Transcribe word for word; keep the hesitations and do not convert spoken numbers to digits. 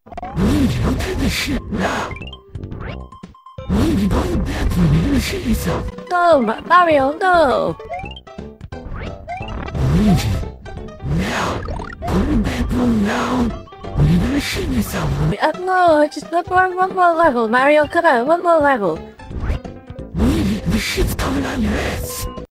Luigi, don't do this shit now. Luigi, go to the bathroom. You're gonna shit yourself. Go, Mario, go. Luigi, now. Go to the bathroom now. Or you're gonna shit yourself. Uh, no, just one more, one more level, Mario. Come on, one more level. Luigi, the shit's coming on your ass.